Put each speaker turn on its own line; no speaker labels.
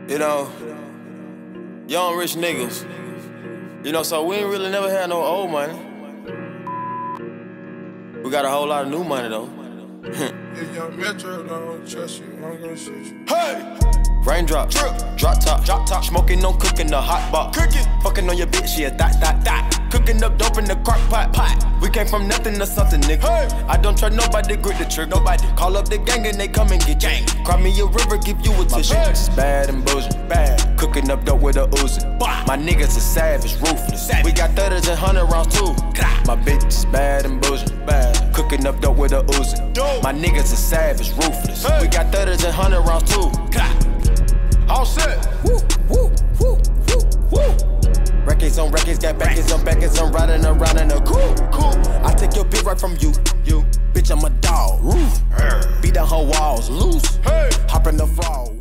You know, young rich niggas. You know, so we ain't really never had no old money. We got a whole lot of new money though.
If young Metro don't trust you, I'm gonna shoot you.
Hey! Raindrop, drop top, smoking on cooking the hot box. Fucking on your bitch, yeah, that. Cooking up dope in the crock pot. We came from nothing to something, nigga. Hey. I don't try nobody, grip the trigger. Nobody call up the gang and they come and get gang. Cry me a river, give you a tissue. My bitch is bad and bullshit, bad. Cooking up dope with a Uzi. My niggas are savage, ruthless. We got 30s and 100 rounds too. My bitch is bad and bullshit, bad. Cooking up dope with a Uzi. My niggas are savage, ruthless. We got 30s and 100 rounds too. All set. Woo, woo, woo, woo, woo. Records on records, got backers on backers. I'm riding around in a cool. I take your bitch right from you. Bitch, I'm a dog. Beat down her walls, loose. Hop in the fall.